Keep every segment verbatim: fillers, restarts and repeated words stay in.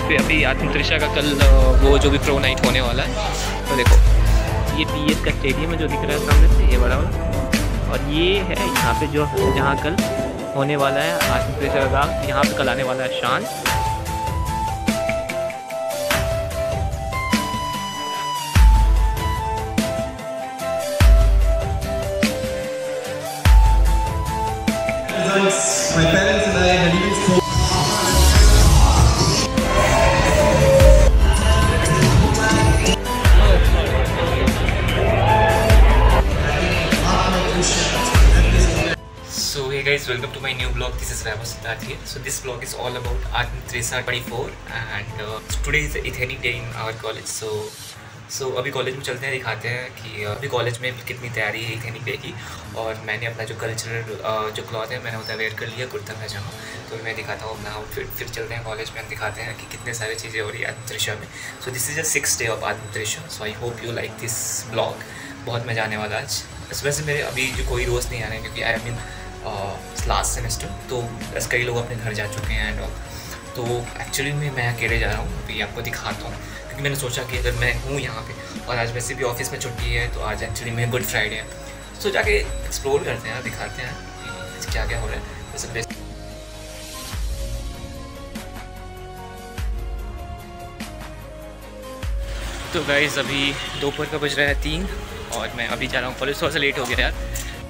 पे अभी आतिम त्रिशा का कल वो जो भी प्रो नाइट होने वाला है। तो देखो ये पी एस का स्टेडियम है जो दिख रहा है सामने से, ये बड़ा वाला, और ये है यहाँ पे जो जहाँ कल होने वाला है आतिम त्रिशा का, यहाँ पे कल आने वाला है शान। My parents and I had even spoken. So hey guys, welcome to my new vlog. This is Rama Siddharth here. So this vlog is all about Atim Trisha twenty-four and uh, today is the ethnic day in our college. So so so, अभी college में चलते हैं, दिखाते हैं कि अभी college में कितनी तैयारी है इथेनिक डे की। और मैंने अपना जो कल्चरल जो क्लॉथ है मैंने उतना वेयर कर लिया, कुर्ता पैजामा। तो मैं दिखाता हूँ अपना आउटफिट, फिर चलते हैं कॉलेज में, दिखाते हैं कि कितने सारी चीज़ें हो रही है आतिम त्रिशा में। So this is a six day of Aatim Trisha. So I hope you like this blog. बहुत मज़ा आने वाला आज। इस वजह से मेरे अभी जो कोई दोस्त नहीं आ रहे हैं क्योंकि आई मीन लास्ट सेमेस्टर, तो बस कई लोग अपने घर जा चुके हैं एंड ऑल। तो एक्चुअली में मैं अकेले जा रहा हूँ, अभी आपको दिखाता हूँ क्योंकि मैंने सोचा कि अगर मैं हूँ यहाँ पे और आज वैसे भी ऑफिस में छुट्टी है तो आज एक्चुअली में गुड फ्राइडे है। सो जाके एक्सप्लोर करते हैं, दिखाते हैं कि क्या क्या हो रहा है वैसे बेस्ट। तो गाइस अभी दोपहर का बज रहा है तीन और मैं अभी जा रहा हूँ कॉलेज। थोड़ा सा लेट हो गया यार।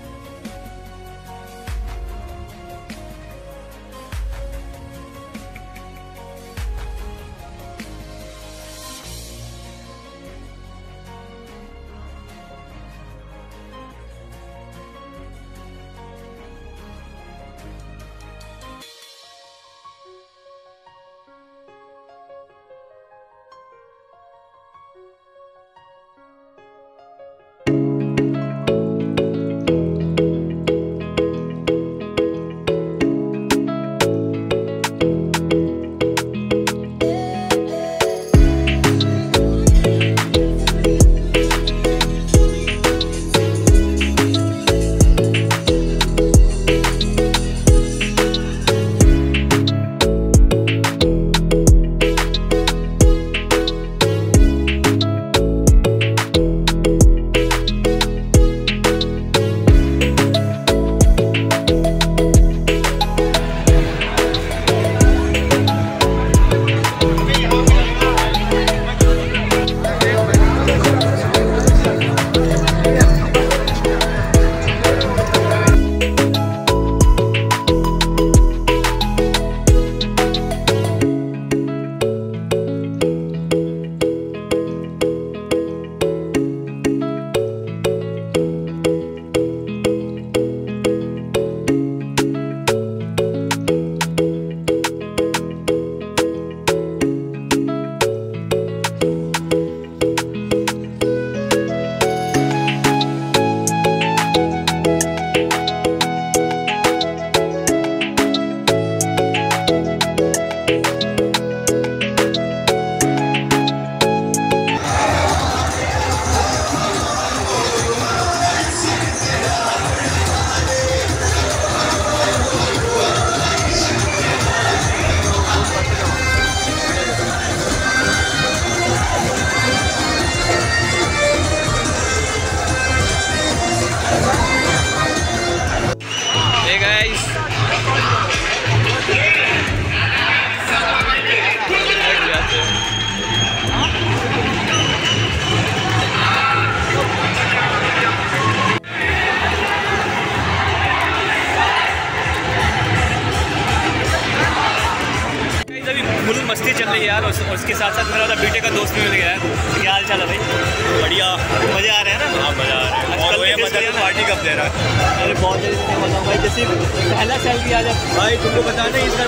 मस्ती चल रही है यार, और उसके साथ साथ मेरा बीटे का दोस्त भी मिल गया है। क्या हाल चाल है भाई? बढ़िया, मज़े आ रहे हैं ना? हाँ मज़ा आ रहा है। कल पार्टी कब दे रहा है? अरे बहुत जल्दी बताऊँ भाई, जैसे पहला सेल्फी आ जाए भाई तुमको बता दें इसका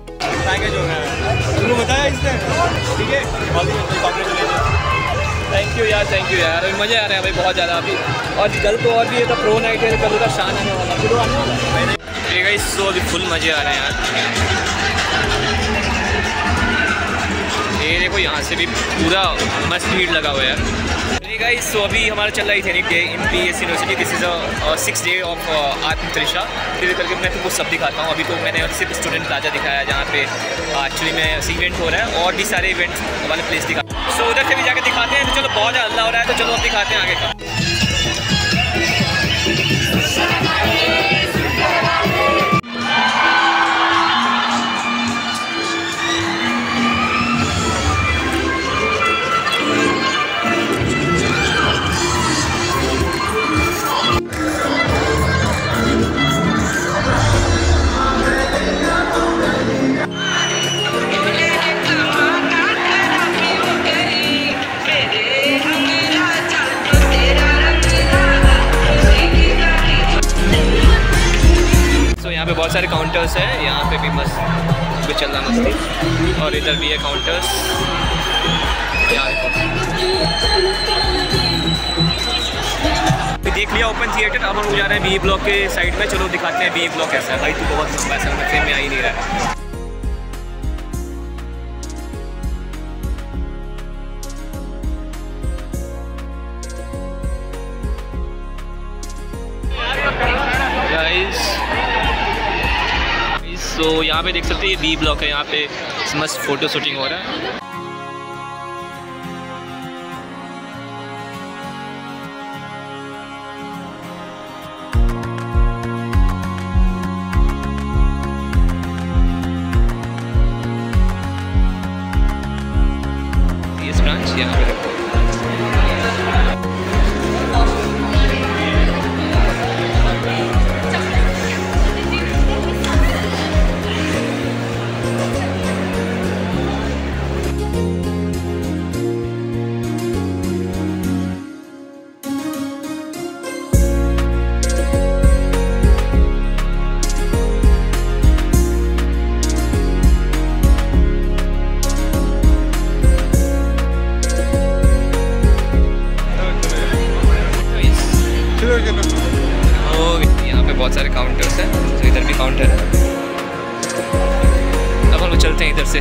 पैकेज हो गया है, तुमको बताया इसने, ठीक है? थैंक यू यार, थैंक यू यार, मज़े आ रहे हैं भाई बहुत ज़्यादा अभी। और कल तो और भी है तो प्रो नाइट है, कल का शान आने वाला, फिर आने वाला है गाइस। तो अभी फुल मज़े आ रहे हैं यार। ये देखो यहाँ से भी पूरा मस्त भीड़ लगा हुआ है यार। गाइस, सो अभी हमारा चल रहा है ethnic day in P S university. This is a six day of Aatm Trisha. फिर करके मैं तुमको सब दिखाता हूँ। अभी तो मैंने सिर्फ स्टूडेंट प्लाजा दिखाया जहाँ पे एक्चुअली में इवेंट हो रहा है, और भी सारे इवेंट्स वाले प्लेस दिखा। सो so, उधर से भी जाकर दिखाते हैं। तो चलो बहुत ज़्यादा हल्ला हो रहा है, तो चलो अब दिखाते हैं आगे का। यहाँ पे बहुत सारे काउंटर्स हैं, यहाँ पे भी मस्त भी चल रहा मस्ती, और इधर भी है काउंटर्स। देख लिया ओपन थिएटर। अब हम लोग जा रहे हैं बी ब्लॉक के साइड में। चलो दिखाते हैं बी ब्लॉक कैसा है। भाई तू बहुत लंबा है, समझ में आ ही नहीं रहा है। तो so, यहाँ पे देख सकते हैं ये बी ब्लॉक है। यहाँ पे मस्त फोटो शूटिंग हो रहा है। ये ब्रांच यहाँ पे देखो। यहाँ पे बहुत सारे काउंटर्स हैं, तो इधर भी काउंटर है। अब हम लोग चलते हैं इधर से।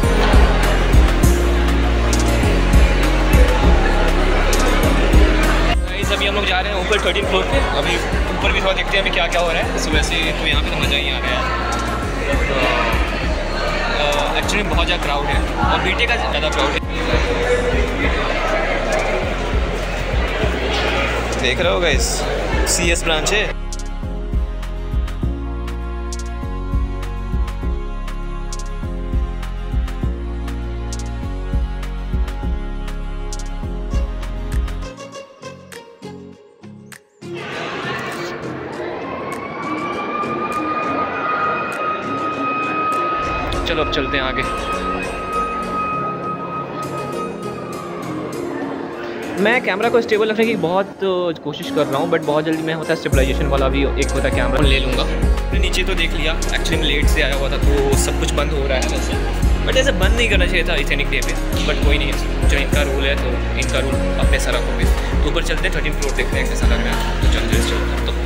अभी हम लोग जा रहे हैं ऊपर थर्टीन फ्लोर पे। अभी ऊपर भी थोड़ा देखते हैं अभी क्या क्या हो रहा है। सुबह से तो यहाँ पे तो मज़ा ही आ गया है। एक्चुअली बहुत ज़्यादा क्राउड है, और बीटे का ज़्यादा क्राउड है। देख रहे हो गाइस, सी एस ब्रांच है। चलो अब चलते हैं आगे। मैं कैमरा को स्टेबल रखने की बहुत कोशिश कर रहा हूँ, बट बहुत जल्दी मैं होता है स्टेबलाइजेशन वाला भी एक होता है कैमरा ले लूँगा। नीचे तो देख लिया, एक्चुअली मैं लेट से आया हुआ था तो सब कुछ बंद हो रहा है वैसे, बट ऐसे बंद नहीं करना चाहिए था इथेनिक डे पे, बट कोई नहीं है, जो इनका रूल है तो इनका रूल अपने सर रखोगे। तो ऊपर चलते हैं, थर्टीन फ्लोर देखते हैं कैसा लग रहा है। तो चल चलते तो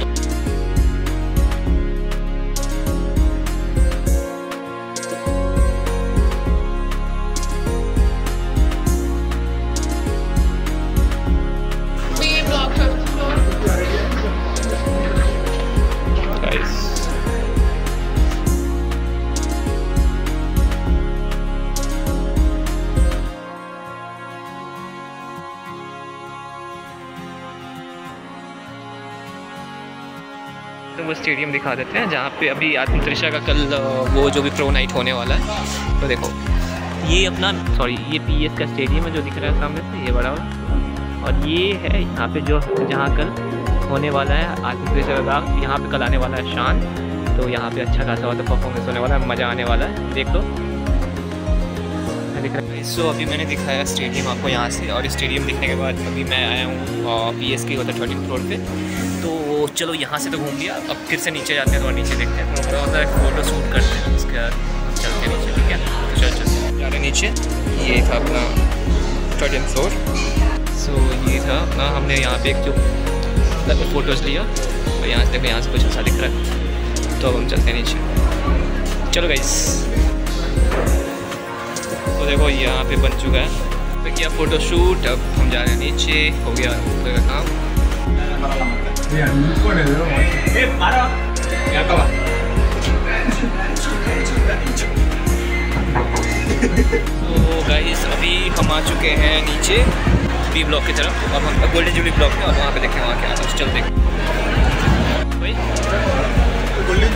तो वो स्टेडियम दिखा देते हैं जहाँ पे अभी आत्म त्रिशा का कल वो जो भी प्रो नाइट होने वाला है। तो देखो ये अपना सॉरी ये पी एस का स्टेडियम है जो दिख रहा है सामने से, ये बड़ा वाला, और ये है यहाँ पे जो जहाँ कल होने वाला है आत्म त्रिशा का। यहाँ पे कल आने वाला है शान, तो यहाँ पे अच्छा खासा होता है, परफॉर्मेंस होने वाला है, मज़ा आने वाला है, देख लो दिख रहा है। सो अभी मैंने दिखाया स्टेडियम आपको यहाँ से, और स्टेडियम दिखने के बाद अभी मैं आया हूँ पी एस की होता है थर्टीन फ्लोर पे। तो चलो यहाँ से तो घूम लिया, अब फिर से नीचे जाते हैं, थोड़ा नीचे देखते हैं, थोड़ा होता है फ़ोटो शूट करते हैं, उसके बाद चलते हैं नीचे, ठीक है। तो चल चलते जा रहे हैं नीचे। ये था अपना थर्टीन फ्लोर। सो ये था अपना, हमने यहाँ पे एक जो फ़ोटोज़ लिया, तो यहाँ से देखो यहाँ से कुछ ऐसा दिख रहा है। तो अब हम चलते हैं नीचे, चलो गाइस। तो देखो यहाँ पे बन चुका है पे किया फोटो शूट, अब हम जा रहे हैं नीचे, हो गया ऊपर का काम। तो गाइस अभी हम आ चुके हैं नीचे बी ब्लॉक की तरफ। अब हम गोल्डन जुबली ब्लॉक में, और वहाँ पे देखें वहाँ क्या आता है, चल देखें भाई गोल्डन।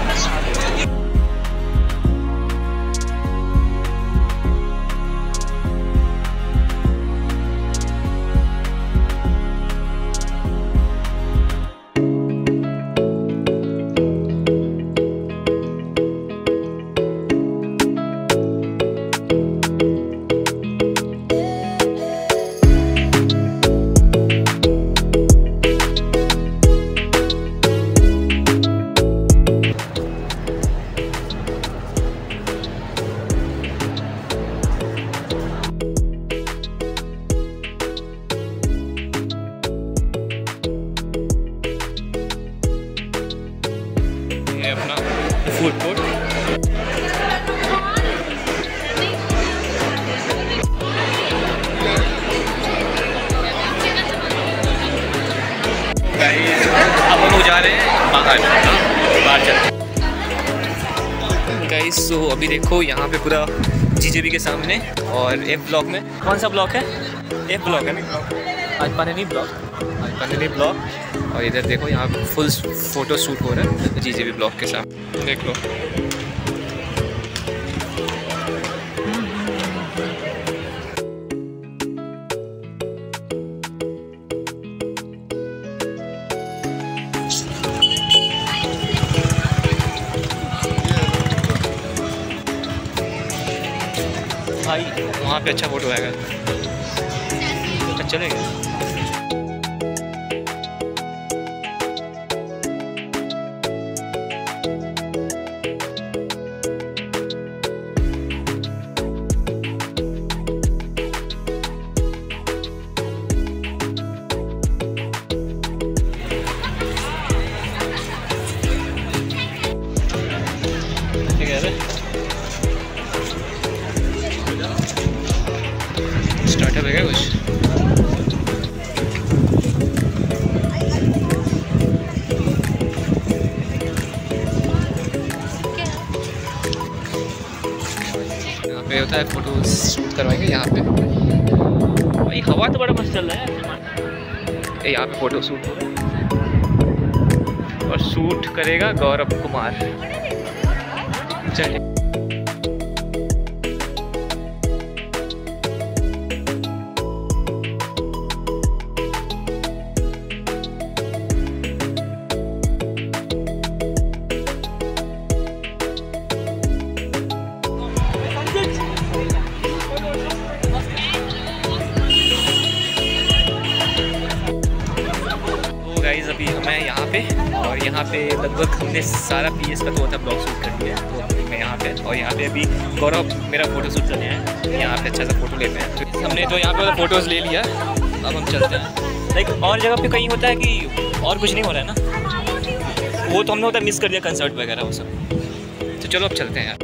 अपना फूड कोर्ट। अब हम जा रहे हैं बाहर बाहर चलते गाइस। सो अभी देखो यहाँ पे पूरा जीजेबी के सामने, और एफ ब्लॉक में, कौन सा ब्लॉक है? एफ ब्लॉक है ना, आज पानी ब्लॉक, आज पानी ब्लॉक। और इधर देखो यहाँ फुल फोटो शूट हो रहा है जीजेबी ब्लॉक के साथ, देख लो। भाई वहाँ पे अच्छा फोटो आएगा, तो चलेगा। स्टार्टअप है क्या कुछ? यहाँ पे होता है फोटो शूट करवाएंगे यहाँ पे। भाई हवा तो बड़ा मस्त चल रहा है। यहाँ पे फोटो शूट हो रहा है और शूट करेगा गौरव कुमार। चलिए गाइस, अभी हमें यहाँ पे, और यहाँ पे लगभग हमने सारा पी एस का तो होता ब्लॉग शूट कर लिया है। तो अभी मैं यहाँ पे, और यहाँ पे अभी गौरव मेरा फ़ोटो शूट करने हैं, यहाँ पे अच्छा सा फ़ोटो लेते हैं। तो हमने तो यहाँ पे फ़ोटोज़ ले लिया, अब हम चलते हैं। लाइक और जगह पे कहीं होता है कि और कुछ नहीं हो रहा है ना, वो तो हमने होता मिस कर दिया कंसर्ट वगैरह वो सब। तो चलो अब चलते हैं यार।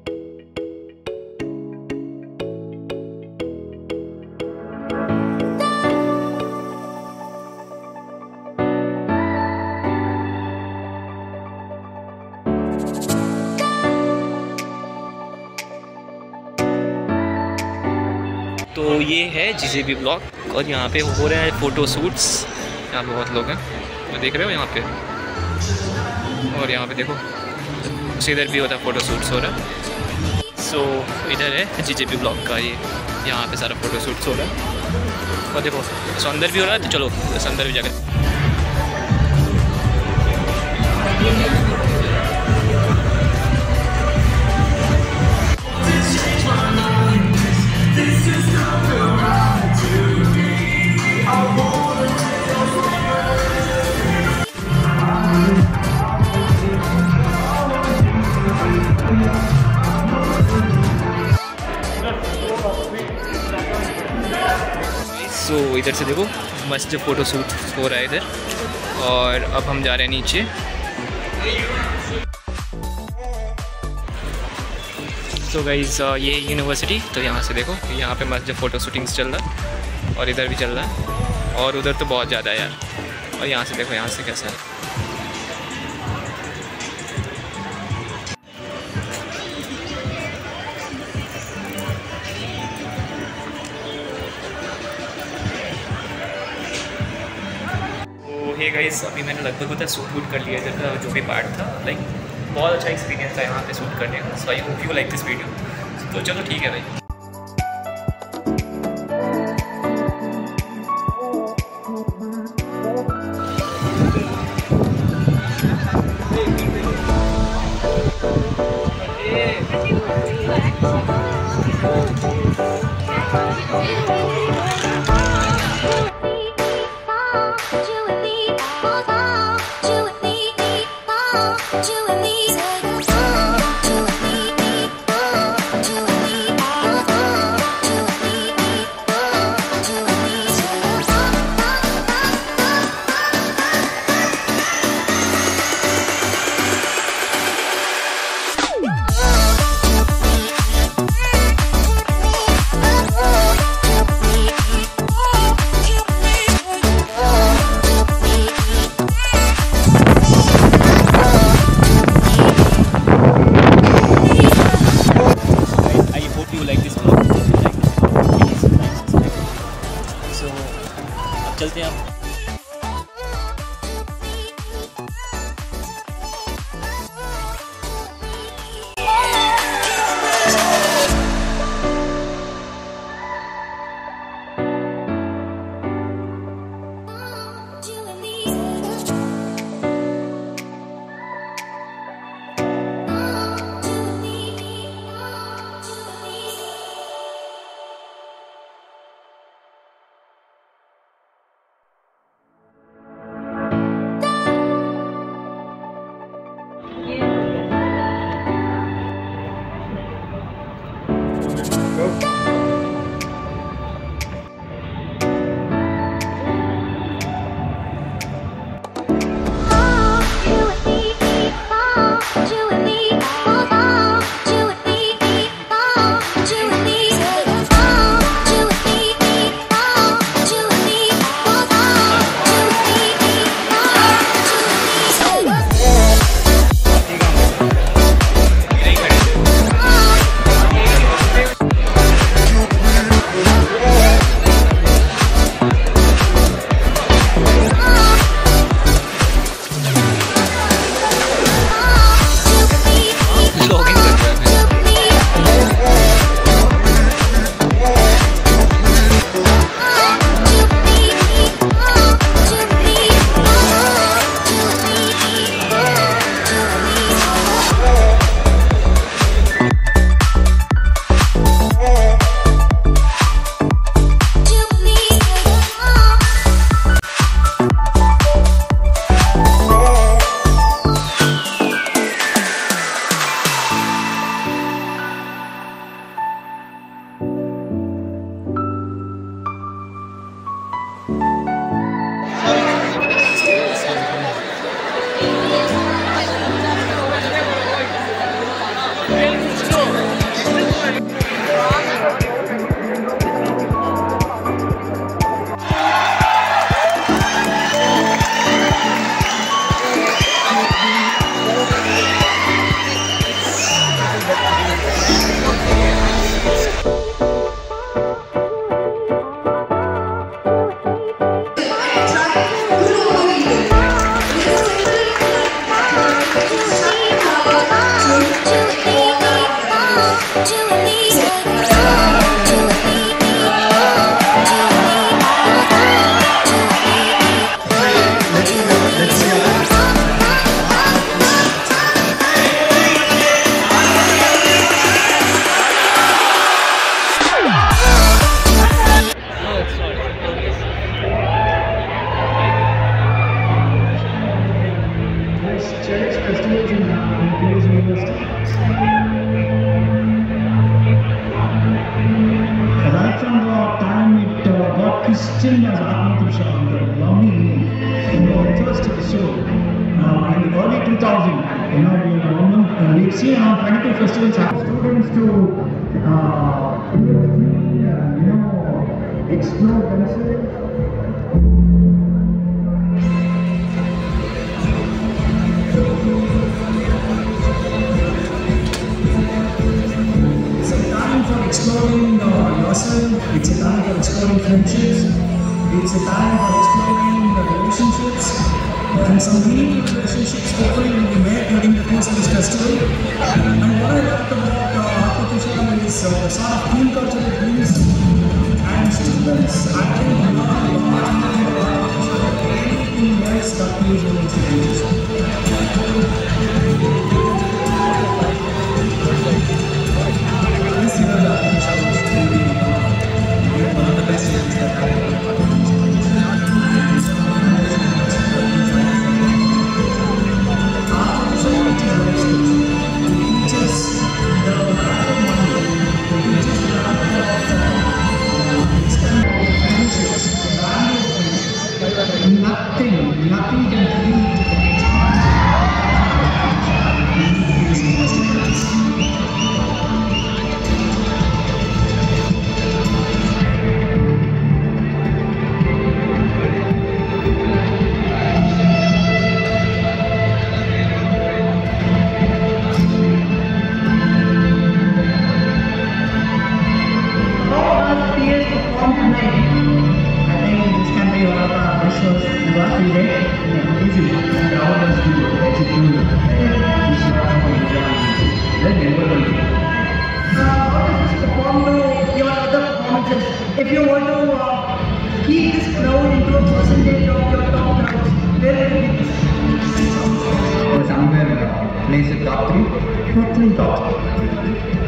तो ये है जीजेबी ब्लॉक, और यहाँ पे हो रहे हैं फ़ोटो शूट्स। यहाँ पे बहुत लोग हैं, तो देख रहे हो यहाँ पे। और यहाँ पे देखो उसी इधर भी होता है फ़ोटो शूट्स हो रहा है। सो so, इधर है जीजेबी ब्लॉक का, ये यहाँ पे सारा फ़ोटो शूट्स हो रहा है। और देखो सो अंदर भी हो रहा है, तो चलो अंदर भी जाकर। सो so, इधर से देखो मस्त फ़ोटो शूट हो रहा है इधर, और अब हम जा रहे हैं नीचे। सो गाइज ये यूनिवर्सिटी, तो यहाँ से देखो, यहाँ पे मस्त जो फ़ोटो शूटिंग्स चल रहा है और इधर भी चल रहा है और उधर तो बहुत ज़्यादा है यार। और यहाँ से देखो, यहाँ से कैसा है। तो हे गाइस, अभी मैंने लगभग उधर शूट वूट कर लिया इधर का जो भी पार्ट था। लाइक बहुत अच्छा एक्सपीरियंस था यहाँ पे शूट करने का। So I hope you like this video. तो चलो ठीक है भाई। चलते हैं आप। Christian as Atma Tushar, the lovely, you know, first episode. Now, in the early two thousand. You know, we uh, we've seen around twenty-two festivals have students to uh, you know, explore themselves. It's a time for exploring uh, yourself. It's a time for exploring friendships. It's a time for exploring the relationships. And some meaningful relationships hopefully will be made during the course of this festival. And what I loved about uh, Artificial is uh, the sort of team culture it brings. And students, I think, learn a lot about anything else that we usually experience. This year, the Artificial is truly one of the best events that happened. Nothing, nothing can beat if you want to uh, keep this crowd into a percentage of your top crowds, where will it be? So somewhere uh, place it top three? Top three, top three.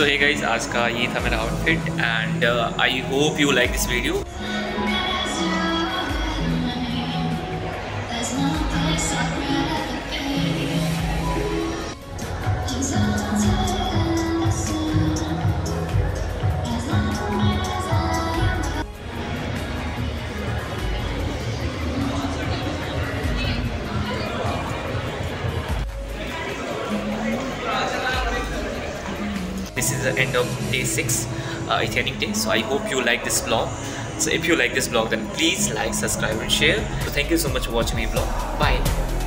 So hey guys, आज का ये था मेरा outfit and I hope you like this video. This is the end of day six, uh, Ethnic day. So I hope you like this vlog. So if you like this vlog, then please like, subscribe and share. So thank you so much for watching my vlog. Bye.